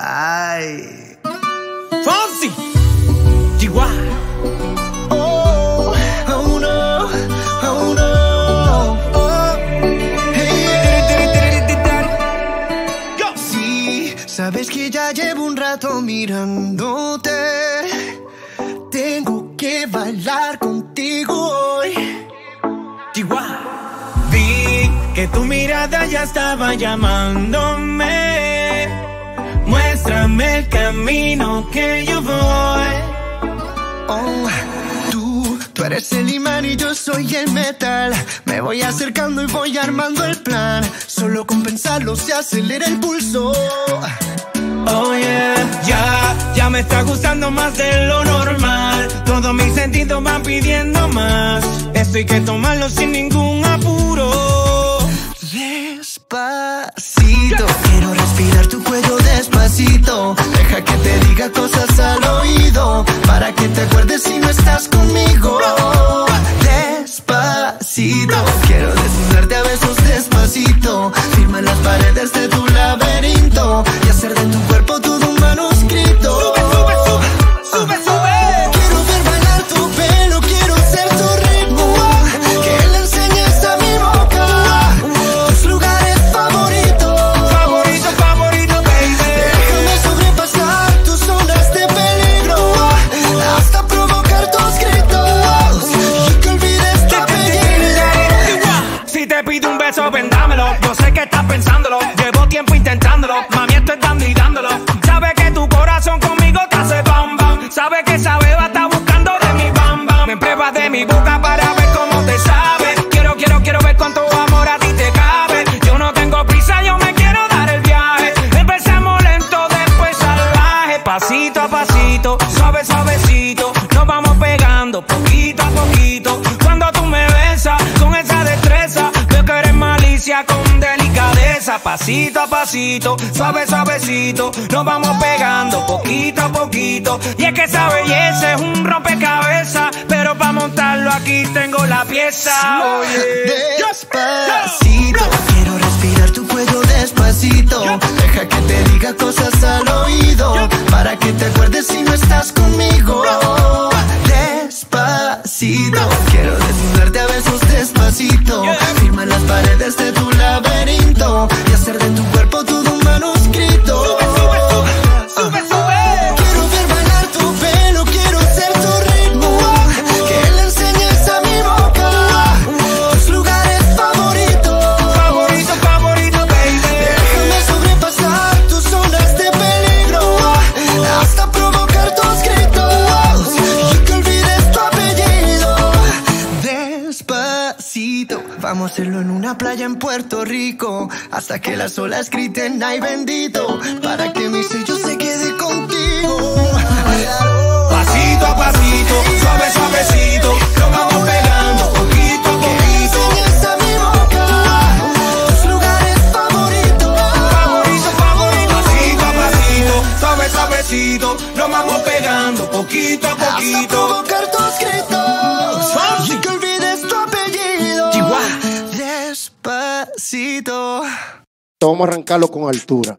Ay. Fonsi, Chihuahua. Oh, oh no, oh no. Oh. Hey. Sí, sabes que ya llevo un rato mirándote. Tengo que bailar contigo hoy. Chihuahua. Vi que tu mirada ya estaba llamándome. Muéstrame el camino que yo voy. Oh, tú eres el imán y yo soy el metal. Me voy acercando y voy armando el plan. Solo con pensarlo se acelera el pulso. Oh yeah, ya me está gustando más de lo normal. Todos mis sentidos van pidiendo más. Esto hay que tomarlo sin ningún apuro. Despacito, quiero respirar tu cuello despacito. Deja que te diga cosas al oído, para que te acuerdes si no estás conmigo. Despacito, quiero desnudarte a besos despacito. Firma las paredes de tu laberinto y hacer de tu cuerpo todo un manuscrito. Sube, sube, sube, sube, sube. Quiero ver bailar tu pelo, quiero ser tu ritmo. Que le enseñes a mi boca tus lugares favoritos. Favorito, favorito, baby. Déjame sobrepasar tus zonas de peligro hasta provocar tus gritos y que olvides tu apellido. Si te pido un beso, ven dámelo. Yo sé que estás pensándolo. Llevo tiempo intentándolo. Mami, esto es dando y dándolo. Sabes que tu corazón conmigo te hace bam bam. Sabes que esa beba está buscando de mi bam bam. Me pruebas de mi boca para ver cómo te sabe. Quiero ver cuánto amor a ti te cabe. Yo no tengo prisa, yo me quiero dar el viaje. Empecemos lento, después salvaje. Pasito a pasito, suave suavecito. Nos vamos pegando poquito a poquito. Cuando tú me besas con esa destreza, veo que eres malicia con delicadeza. Pasito a pasito, suave suavecito. Nos vamos pegando poquito a poquito. Y es que esa belleza es un rompecabezas, pero para montarlo aquí tengo la pieza. Oye, Despacito, quiero respirar tu cuello despacito. Deja que te diga cosas al oído, para que te acuerdes si no estás conmigo. Despacito, quiero desnudarte a besos despacito. Firma las paredes de tu laberinto y hacer de tu cuerpo todo un manuscrito. sube, sube, sube, sube. Quiero ver bailar tu pelo, quiero ser tu ritmo. Que le enseñes a mi boca tus lugares favoritos. Favorito, favorito, baby. Déjame sobrepasar tus zonas de peligro hasta provocar tus gritos y que olvides tu apellido. Despacito, vamos a hacerlo en una playa en Puerto Rico, hasta que las olas griten ay bendito, para que mi sello se quede contigo. Pasito a pasito, suave suavecito. Nos vamos pegando poquito a poquito. Enseñas a mi boca tus lugares favoritos. Favorito, favorito. Pasito a pasito, suave suavecito. Nos vamos pegando poquito a Hasta poquito. provocar tus gritos y que olvides tu apellido. Chihuahua. Despacito. Vamos a arrancarlo con altura.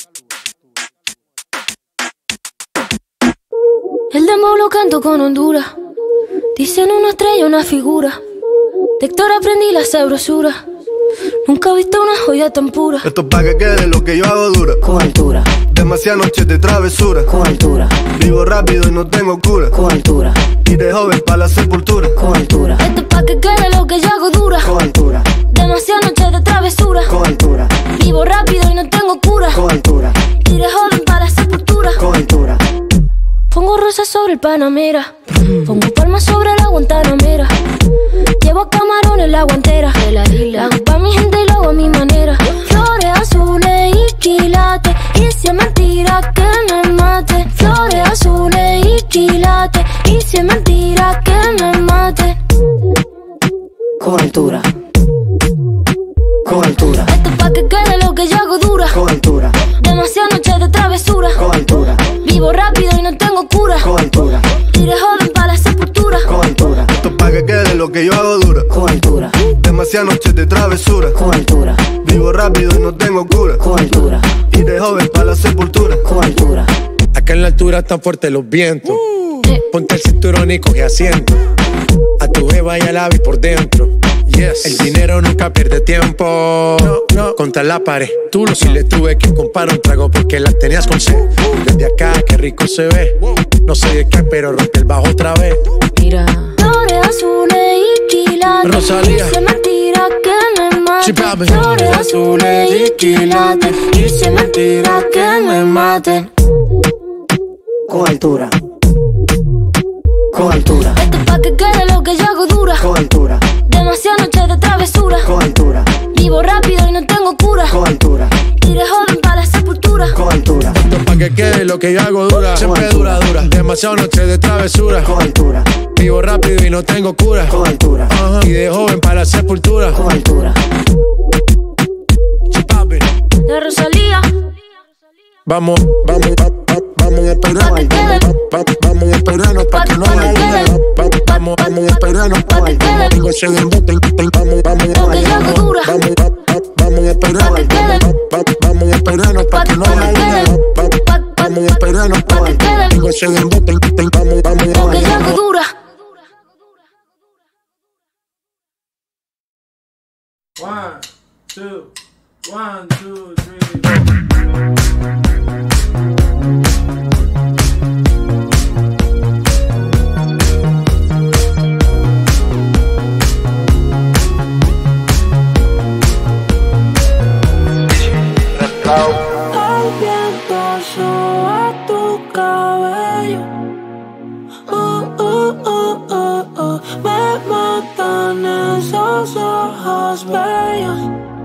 El dembow lo canto con Honduras. Dicen una estrella, una figura. De Héctor aprendí la sabrosura. Nunca he visto una joya tan pura. Esto es pa' que quede lo que yo hago dura. Con altura, Demasiadas noches de travesura. con altura, Vivo rápido y no tengo cura. con altura, Y de joven pa' la sepultura. con altura. Esto es pa' que quede lo que yo hago dura. Con altura, Demasiadas noches de travesura. con altura, Vivo rápido y no tengo cura. con altura, Y de joven para la sepultura. con altura. Pongo rosas sobre el Panamera. Pongo palmas sobre la Guantanamera. Llevo camarones en la guantera. La hago pa' mi gente y lo hago a mi manera. Flores azules y quilates. Y si es mentira que me mate. Flores azules y quilates. Y si es mentira que me mate. Con altura, con altura, Esto es pa' que quede lo que yo hago dura. con altura, Demasiadas noches de travesura. con altura, Vivo rápido y no tengo cura. con altura, Y de joven para la sepultura. con altura. Esto es pa' que quede lo que yo hago dura. Con altura, Demasiadas demasiadas noches de travesura. Con altura. Vivo rápido y no tengo cura. Con altura. Y de joven para la sepultura. Con altura. Acá en la altura están fuertes los vientos. Ponte el cinturón y coge asiento. A tu jeva y a la vi por dentro. Yes. El dinero nunca pierde tiempo. No. Contra la pared. Tú lo si le tuve que comprar un trago porque las tenías con sed. Desde acá, qué rico se ve. No sé de qué, pero rompe el bajo otra vez. Mira, flores azules y quilates. Rosalía. Dice mentira que me maten. Flores azules y quilates. Dice mentira que me maten. Con altura. Con altura. Esto es pa' que quede lo que yo hago dura. Con altura. Demasiadas noches de travesura. Con altura. Vivo rápido y no tengo cura. Con altura. Iré joven para la sepultura. Con altura. Esto pa' que quede lo que yo hago dura. Siempre dura. Demasiadas noches de travesura. Con altura. Vivo rápido y no tengo cura. Con altura. Y de joven para la sepultura. Con altura. La Rosalía. Vamos a esperarnos. Vamos a esperarnos pa' que no vaya. Vamos a esperarnos pa' que no se den bote. Vamos a esperarnos. Vamos a esperarnos pa' que no vaya. Vamos a esperarnos pa' que no se den bote. Lo que yo hago dura. 1, 2, 1, 2, 3. El viento soba tu cabello. Me matan esos ojos bellos.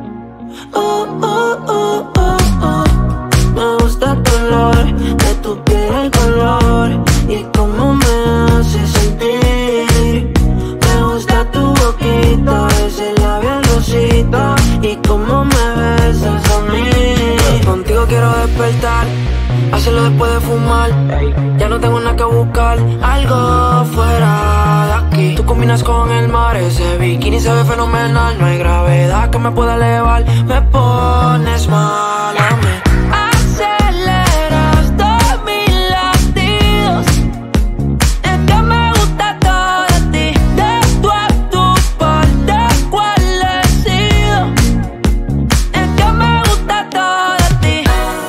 Me gusta tu olor, de tu piel el color y cómo me hace sentir. Me gusta tu boquita, ese labial rosita y cómo me besas a mí. Contigo quiero despertar, hacerlo después de fumar. Ya no tengo nada que buscar, algo fuera de aquí. Tú combinas con el mar, ese bikini se ve fenomenal. No hay gravedad que me pueda elevar, me pones mal a mí. Aceleras todos mis latidos, es que me gusta todo de ti. De tú a tu parte, ¿cuál he sido? Es que me gusta todo de ti.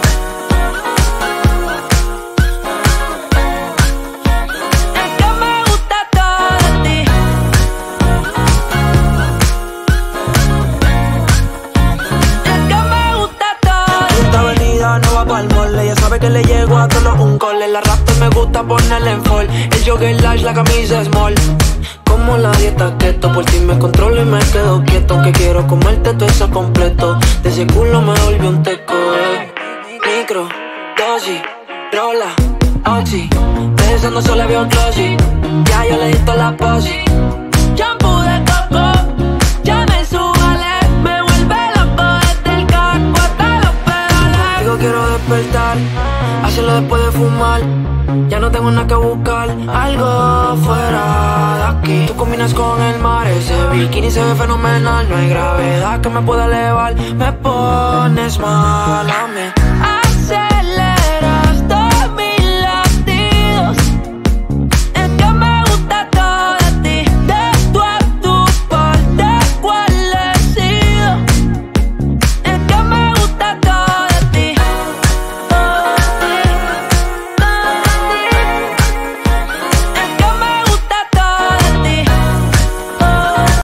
Es que me gusta todo de ti. Es que me gusta todo de ti. Esta avenida no va pa'l mole, ella sabe que le llego a todos un cole. La raptor me gusta ponerle en fall, el jogger large, la camisa small. Como la dieta keto, por ti me controlo y me quedo quieto. Que quiero comerte todo eso completo, de ese culo me volvió un teco. Micro, dosis, rola, oxi, pensando solo veo glossy. Ya yo le di toda la posi. Shampoo de coco, ya me subale, me vuelve loco desde el casco hasta los pedales. Digo quiero despertar, hacerlo después de fumar. Ya no tengo nada que buscar, algo fuera de aquí. Tú combinas con el mar, ese bikini se ve fenomenal. No hay gravedad que me pueda elevar, me pones mal a mí.